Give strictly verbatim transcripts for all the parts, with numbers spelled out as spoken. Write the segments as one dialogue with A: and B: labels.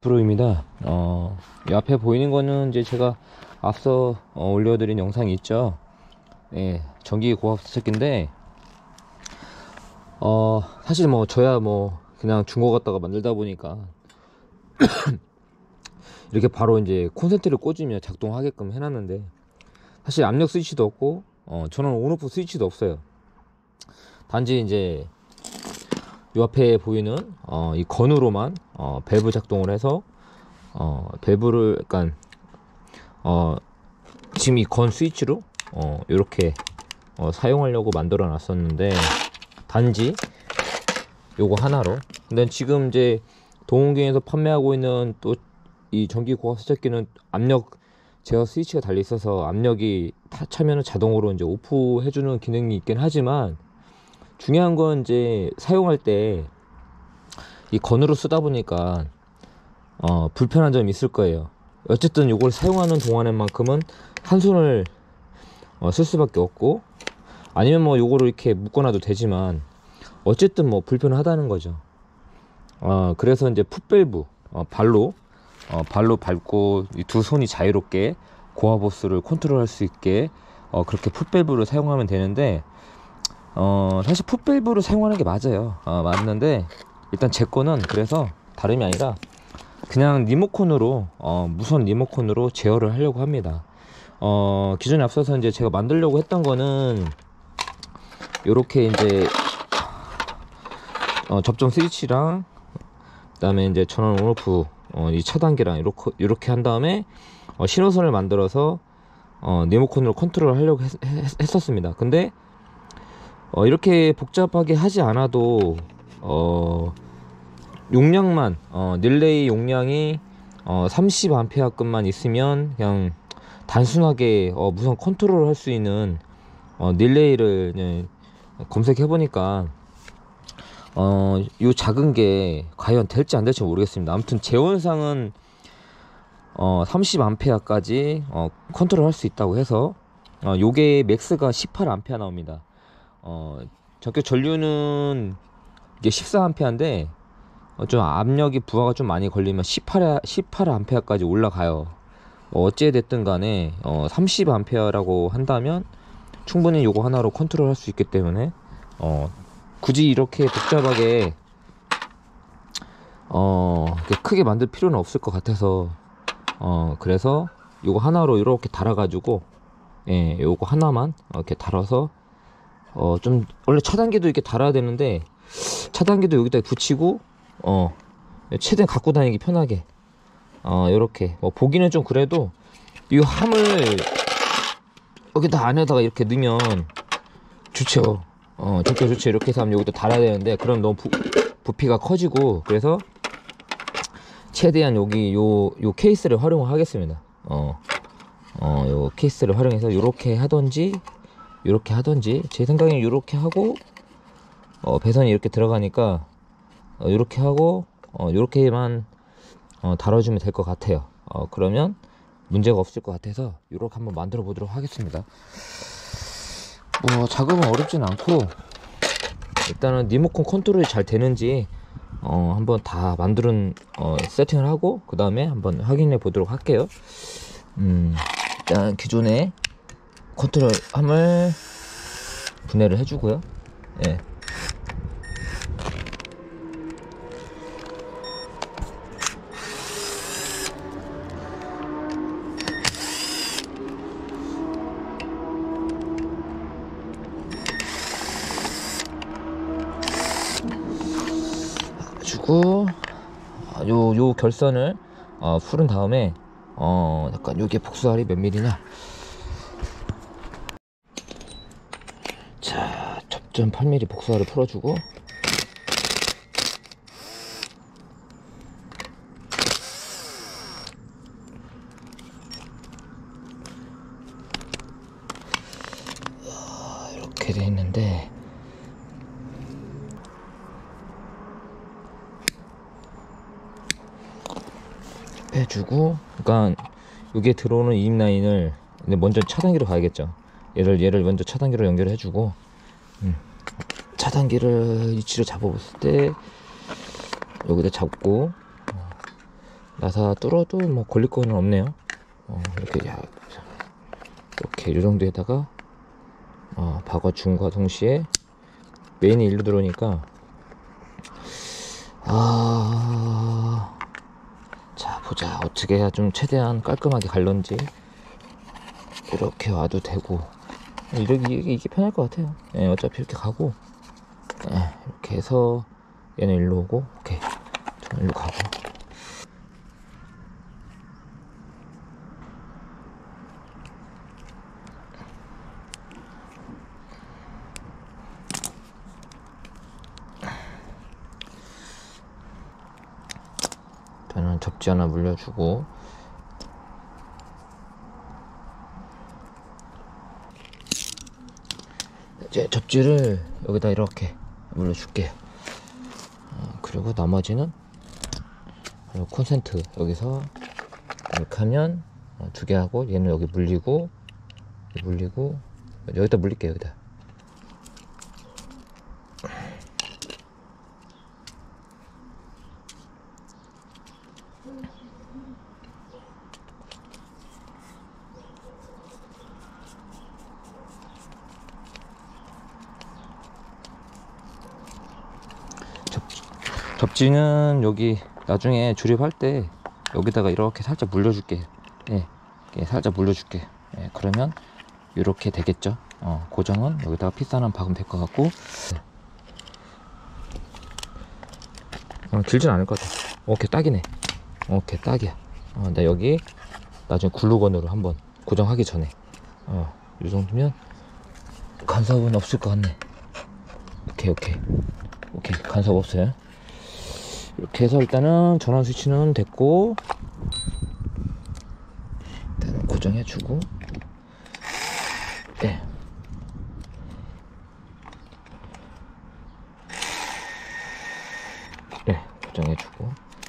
A: 프로입니다. 어, 이 앞에 보이는 거는 이제 제가 앞서 어, 올려드린 영상이 있죠. 예, 전기 고압 세척기인데, 어, 사실 뭐 저야 뭐 그냥 중고 갖다가 만들다 보니까 이렇게 바로 이제 콘센트를 꽂으면 작동하게끔 해놨는데, 사실 압력 스위치도 없고, 어, 저는 온오프 스위치도 없어요. 단지 이제 이 앞에 보이는 어, 이 건으로만 어, 밸브 작동을 해서 어, 밸브를 약간 어, 지금 이 건 스위치로 어, 이렇게 어, 사용하려고 만들어 놨었는데, 단지 요거 하나로. 근데 지금 이제 동원경에서 판매하고 있는 또 이 전기 고압 세척기는 압력 제어 스위치가 달려 있어서 압력이 타 차면은 자동으로 이제 오프 해주는 기능이 있긴 하지만, 중요한 건 이제 사용할 때 이 건으로 쓰다 보니까 어, 불편한 점이 있을 거예요. 어쨌든 이걸 사용하는 동안에만큼은 한 손을 어, 쓸 수밖에 없고, 아니면 뭐 요거를 이렇게 묶어놔도 되지만 어쨌든 뭐 불편하다는 거죠. 어, 그래서 이제 풋밸브 어, 발로 어, 발로 밟고 이 두 손이 자유롭게 고압 호스를 컨트롤할 수 있게 어, 그렇게 풋밸브를 사용하면 되는데, 어, 사실 풋밸브를 사용하는 게 맞아요. 어, 맞는데 일단 제 거는 그래서 다름이 아니라 그냥 리모컨으로 어, 무선 리모컨으로 제어를 하려고 합니다. 어, 기존에 앞서서 이제 제가 만들려고 했던 거는 요렇게 이제 어, 접점 스위치랑 그다음에 이제 전원 온오프 어, 이 차단기랑 이렇게 이렇게 한 다음에 어, 신호선을 만들어서 어, 리모컨으로 컨트롤 하려고 했, 했, 했었습니다. 근데 어, 이렇게 복잡하게 하지 않아도 어, 용량만 어, 릴레이 용량이 어, 삼십 암페어급만 있으면 그냥 단순하게 어, 무선 컨트롤 할 수 있는 어, 릴레이를 네, 검색해 보니까 어, 요 작은 게 과연 될지 안 될지 모르겠습니다. 아무튼 재원상은 어, 삼십 암페어까지 어, 컨트롤 할 수 있다고 해서 어, 요게 맥스가 십팔 암페어 나옵니다. 어, 전격 전류는 이게 십사 암페어인데 어, 좀 압력이 부하가 좀 많이 걸리면 십팔, 십팔 암페어까지 올라가요. 어, 어찌 됐든 간에 어, 삼십 암페어라고 한다면 충분히 요거 하나로 컨트롤 할 수 있기 때문에 어, 굳이 이렇게 복잡하게 어, 크게 만들 필요는 없을 것 같아서 어, 그래서 요거 하나로 이렇게 달아 가지고 예, 요거 하나만 이렇게 달아서 어, 좀 원래 차단기도 이렇게 달아야 되는데 차단기도 여기다 붙이고 어, 최대한 갖고 다니기 편하게 어, 요렇게 뭐 보기는 좀 그래도 이 함을 여기다 안에다가 이렇게 넣으면 좋죠. 어, 좋죠, 좋죠. 이렇게 해서 하면 여기다 달아야 되는데 그럼 너무 부, 부피가 커지고, 그래서 최대한 여기 요, 요 케이스를 활용하겠습니다. 어, 어, 요 케이스를 활용해서 요렇게 하던지 요렇게 하던지, 제 생각에는 요렇게 하고 어, 배선이 이렇게 들어가니까 어, 요렇게 하고 어, 요렇게만 어, 달아주면 될 것 같아요. 어, 그러면 문제가 없을 것 같아서 요렇게 한번 만들어 보도록 하겠습니다. 뭐 작업은 어렵진 않고 일단은 리모컨 컨트롤이 잘 되는지 어, 한번 다 만드는 어, 세팅을 하고 그 다음에 한번 확인해 보도록 할게요. 음, 일단 기존에 컨트롤 함을 분해를 해주고요. 예. 주고 요, 요 결선을 어, 풀은 다음에 어, 약간 요게 복수알이 몇 밀리냐. 자, 접점 팔 밀리미터 복수알을 풀어주고 어, 이렇게 돼 있는데 빼주고, 그러니까 여기에 들어오는 이입 라인을 먼저 차단기로 가야겠죠. 얘를 얘를 먼저 차단기로 연결해주고, 음, 차단기를 위치를 잡아봤을 때 여기다 잡고, 어, 나사 뚫어도 뭐 걸릴 거는 없네요. 어, 이렇게 야, 이렇게 이 정도에다가 어, 박아줌과 동시에 메인이 일로 들어오니까 아, 자 보자 어떻게 해야 좀 최대한 깔끔하게 갈런지. 이렇게 와도 되고 이렇게 이게, 이게 편할 것 같아요. 예, 어차피 이렇게 가고 예, 이렇게 해서 얘는 일로 오고 오케이 저는 일로 가고. 저는 접지 하나 물려주고 이제 접지를 여기다 이렇게 물려줄게요. 어, 그리고 나머지는 콘센트 여기서 이렇게 하면 두 개 하고 얘는 여기 물리고 물리고 여기다 물릴게요. 여기다. 접지는 여기 나중에 조립할 때 여기다가 이렇게 살짝 물려줄게. 예, 예 살짝 물려줄게. 예, 그러면 이렇게 되겠죠. 어, 고정은 여기다가 피스 하나 박으면 될 것 같고. 어, 길진 않을 것 같아. 오케이 딱이네. 오케이 딱이야. 어, 나 여기 나중에 글루건으로 한번 고정하기 전에 어, 이 정도면 간섭은 없을 것 같네. 오케이 오케이 오케이 간섭 없어요. 이렇게 해서 일단은 전원 스위치는 됐고 일단은 고정해주고 네. 네 고정해주고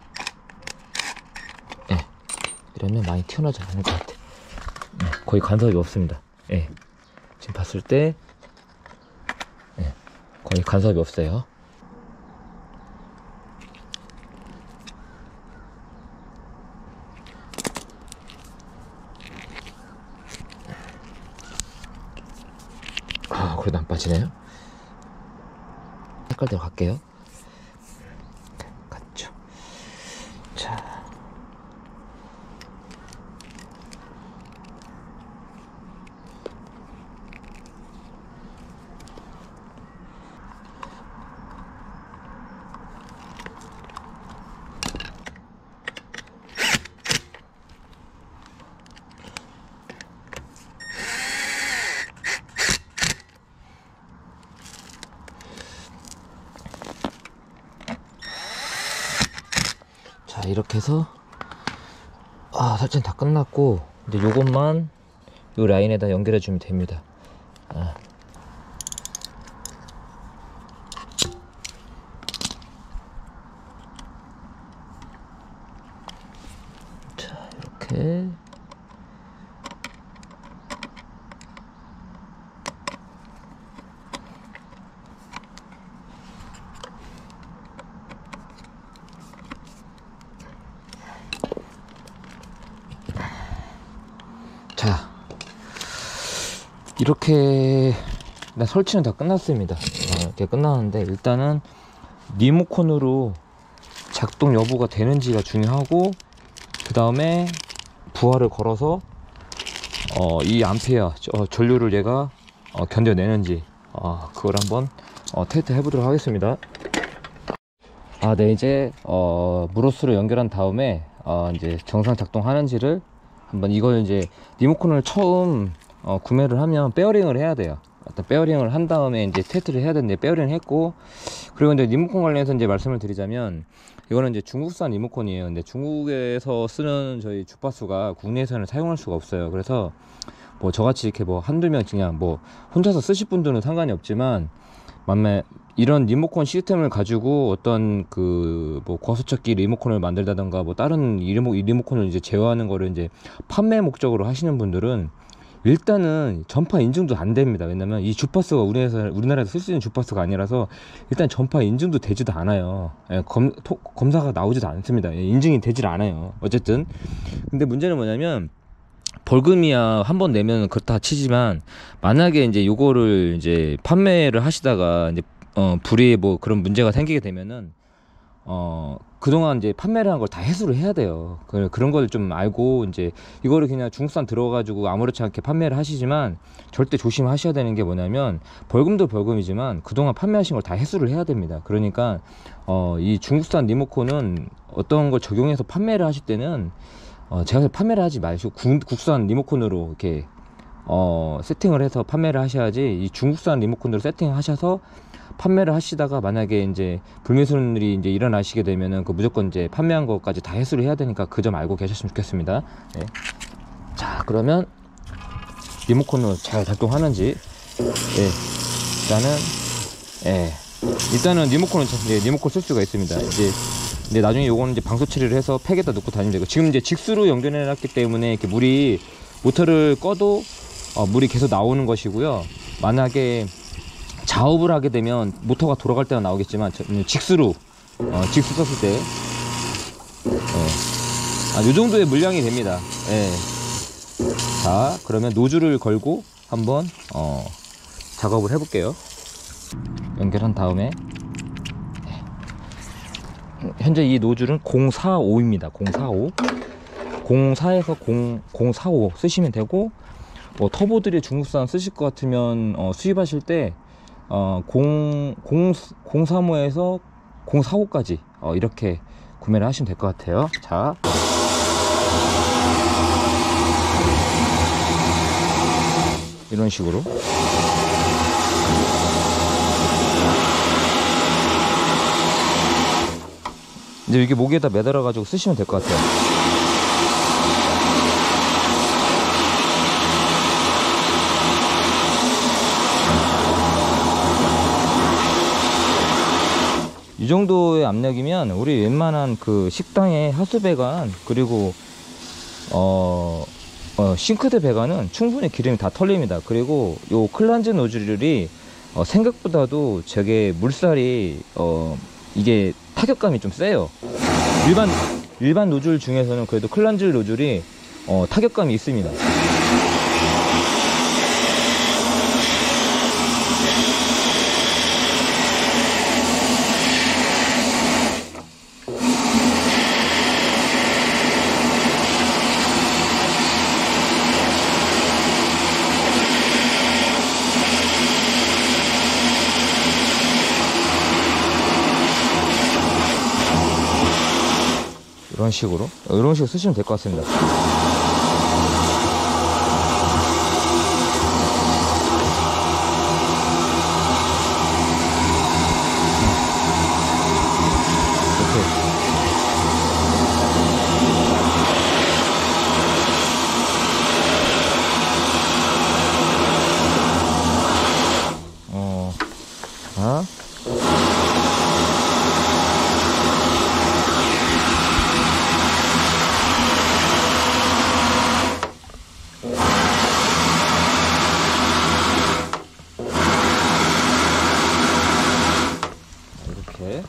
A: 네. 이러면 많이 튀어나오지 않을 것 같아. 네. 거의 간섭이 없습니다. 네. 지금 봤을 때 네. 거의 간섭이 없어요. 아, 그래도 안 빠지네요. 색깔대로 갈게요. 갔죠. 자. 자 이렇게 해서 아 설정 다 끝났고 이제 요것만 요 라인에다 연결해 주면 됩니다. 아. 자 이렇게 자 이렇게 일단 설치는 다 끝났습니다. 어, 이렇게 끝났는데 일단은 리모컨으로 작동 여부가 되는지가 중요하고 그 다음에 부하를 걸어서 어, 이 암페어 어, 전류를 얘가 어, 견뎌내는지 어, 그걸 한번 어, 테스트 해보도록 하겠습니다. 아, 네 이제 어, 무로스로 연결한 다음에 어, 이제 정상 작동하는지를 한번 이걸 이제 리모컨을 처음 어, 구매를 하면 베어링을 해야 돼요. 일단 베어링을 한 다음에 이제 테스트를 해야 되는데 베어링을 했고 그리고 이제 리모컨 관련해서 이제 말씀을 드리자면 이거는 이제 중국산 리모컨이에요. 근데 중국에서 쓰는 저희 주파수가 국내에서는 사용할 수가 없어요. 그래서 뭐 저같이 이렇게 뭐 한두 명 그냥 뭐 혼자서 쓰실 분들은 상관이 없지만 만매 이런 리모컨 시스템을 가지고 어떤 그 뭐 고속척기 리모컨을 만들다던가 뭐 다른 리모, 리모컨을 이제 제어하는 거를 이제 판매 목적으로 하시는 분들은 일단은 전파 인증도 안 됩니다. 왜냐면 이 주파수가 우리나라에서, 우리나라에서 쓸 수 있는 주파수가 아니라서 일단 전파 인증도 되지도 않아요. 예, 검, 토, 검사가 나오지도 않습니다. 예, 인증이 되질 않아요. 어쨌든 근데 문제는 뭐냐면 벌금이야 한 번 내면 그렇다 치지만 만약에 이제 요거를 이제 판매를 하시다가 이제 어 불이에 뭐 그런 문제가 생기게 되면은 어 그동안 이제 판매를 한 걸 다 회수를 해야 돼요. 그, 그런 걸 좀 알고 이제 이거를 그냥 중국산 들어가지고 아무렇지 않게 판매를 하시지만 절대 조심하셔야 되는 게 뭐냐면 벌금도 벌금이지만 그동안 판매하신 걸 다 회수를 해야 됩니다. 그러니까 어 이 중국산 리모컨은 어떤 걸 적용해서 판매를 하실 때는 어, 제가 판매를 하지 마시고 국, 국산 리모컨으로 이렇게 어, 세팅을 해서 판매를 하셔야지 이 중국산 리모컨으로 세팅하셔서 판매를 하시다가 만약에 이제 불미스러운 일이 이제 일어나시게 되면은 그 무조건 이제 판매한 것까지 다 회수를 해야 되니까 그 점 알고 계셨으면 좋겠습니다. 네. 자, 그러면 리모컨으로 잘 작동하는지 네. 일단은 예. 일단은 리모컨은 예, 리모컨 쓸 수가 있습니다. 이제 근데 나중에 요거는 이제 방수 처리를 해서 팩에다 넣고 다니면 되고 지금 이제 직수로 연결해 놨기 때문에 이렇게 물이 모터를 꺼도 어, 물이 계속 나오는 것이고요. 만약에 작업을 하게 되면 모터가 돌아갈 때가 나오겠지만 직수로 어, 직수 썼을 때 예. 아, 요 정도의 물량이 됩니다. 예. 자, 그러면 노즐을 걸고 한번 어, 작업을 해볼게요. 연결한 다음에 현재 이 노즐은 공사오입니다. 공사오. 공사에서 공사오 쓰시면 되고, 뭐 터보들이 중국산 쓰실 것 같으면 어, 수입하실 때 어, 공삼오에서 공사오까지 어, 이렇게 구매를 하시면 될 것 같아요. 자, 이런 식으로 이제 이게 목에다 매달아 가지고 쓰시면 될 것 같아요. 이 정도의 압력이면 우리 웬만한 그 식당의 하수 배관 그리고 어, 어 싱크대 배관은 충분히 기름이 다 털립니다. 그리고 요 클렌즈 노즐이 어, 생각보다도 저게 물살이 어 이게 타격감이 좀 세요. 일반 일반 노즐 중에서는 그래도 클렌즈 노즐이 어, 타격감이 있습니다. 이런 식으로 이런 식으로 쓰시면 될 것 같습니다. 이렇게 어, 자. 이렇게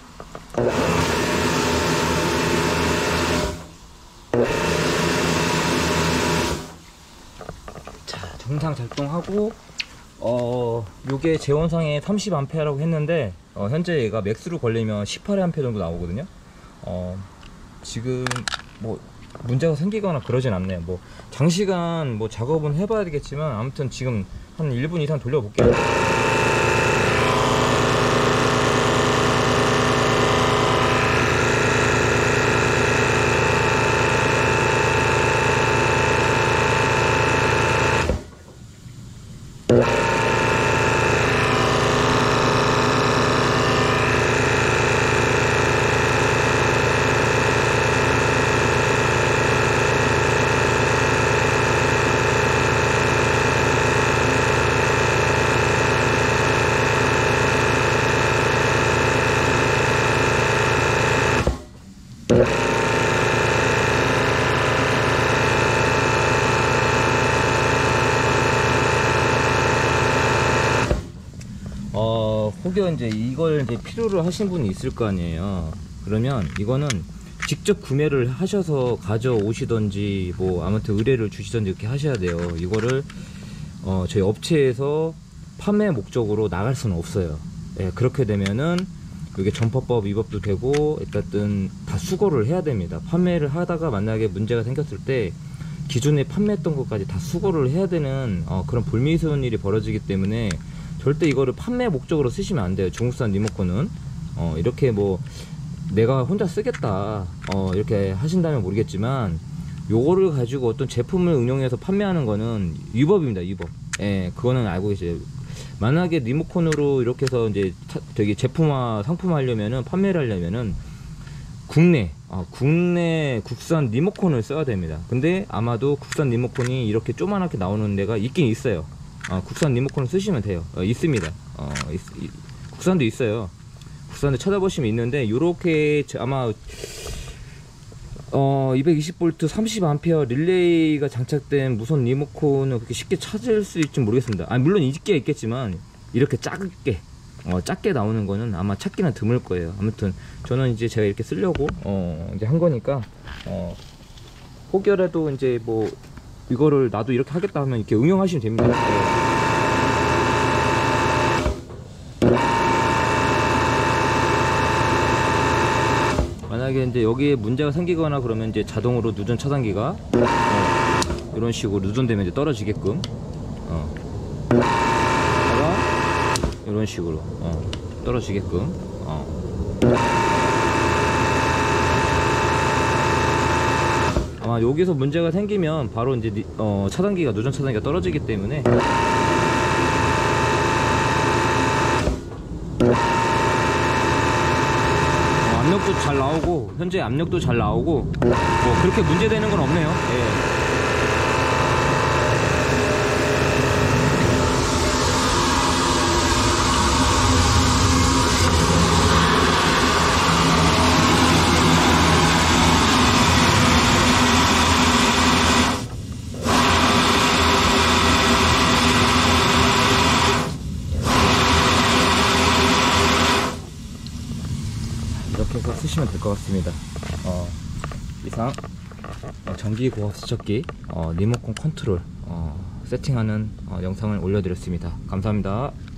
A: 자, 정상 작동하고 어 요게 제원상에 삼십 암페어라고 했는데 어, 현재 얘가 맥스로 걸리면 십팔 암페어 정도 나오거든요. 어 지금 뭐 문제가 생기거나 그러진 않네요. 뭐 장시간 뭐 작업은 해봐야 되겠지만 아무튼 지금 한 일 분 이상 돌려볼게요. 혹여 이제 이걸 이제 필요로 하신 분이 있을 거 아니에요. 그러면 이거는 직접 구매를 하셔서 가져오시던지 뭐 아무튼 의뢰를 주시던지 이렇게 하셔야 돼요. 이거를 어 저희 업체에서 판매 목적으로 나갈 수는 없어요. 예, 그렇게 되면은 이게 전파법 위법도 되고 일단은 다 수거를 해야 됩니다. 판매를 하다가 만약에 문제가 생겼을 때 기존에 판매했던 것까지 다 수거를 해야 되는 어, 그런 불미스러운 일이 벌어지기 때문에 절대 이거를 판매 목적으로 쓰시면 안 돼요. 중국산 리모컨은 어, 이렇게 뭐 내가 혼자 쓰겠다 어, 이렇게 하신다면 모르겠지만 요거를 가지고 어떤 제품을 응용해서 판매하는 거는 위법입니다. 위법. 예, 그거는 알고 계세요. 만약에 리모컨으로 이렇게 해서 이제 되게 제품화 상품화 하려면은 판매를 하려면은 국내 아, 국내 국산 리모컨을 써야 됩니다. 근데 아마도 국산 리모컨이 이렇게 조그맣게 나오는 데가 있긴 있어요. 아, 국산 리모컨을 쓰시면 돼요. 어, 있습니다. 어, 있, 이, 국산도 있어요. 국산도 찾아보시면 있는데 요렇게 아마 어, 이백이십 볼트 삼십 암페어 릴레이가 장착된 무선 리모컨은 그렇게 쉽게 찾을 수 있을지 모르겠습니다. 아, 물론 있게 있겠지만 이렇게 작게 어, 작게 나오는 거는 아마 찾기는 드물 거예요. 아무튼 저는 이제 제가 이렇게 쓰려고 어, 이제 한 거니까 어, 혹여라도 이제 뭐 이거를 나도 이렇게 하겠다 하면 이렇게 응용하시면 됩니다. 네. 만약에 이제 여기에 문제가 생기거나 그러면 이제 자동으로 누전 차단기가 어, 이런 식으로 누전되면 이제 떨어지게끔 어. 이런 식으로 어, 떨어지게끔 어. 아마 여기서 문제가 생기면 바로 이제 어, 차단기가 누전 차단기가 떨어지기 때문에 압력도 잘 나오고 현재 압력도 잘 나오고 뭐 그렇게 문제되는 건 없네요. 예. 이렇게 해서 쓰시면 될 것 같습니다. 어, 이상 어, 전기고압 세척기 어, 리모컨 컨트롤 어, 세팅하는 어, 영상을 올려드렸습니다. 감사합니다.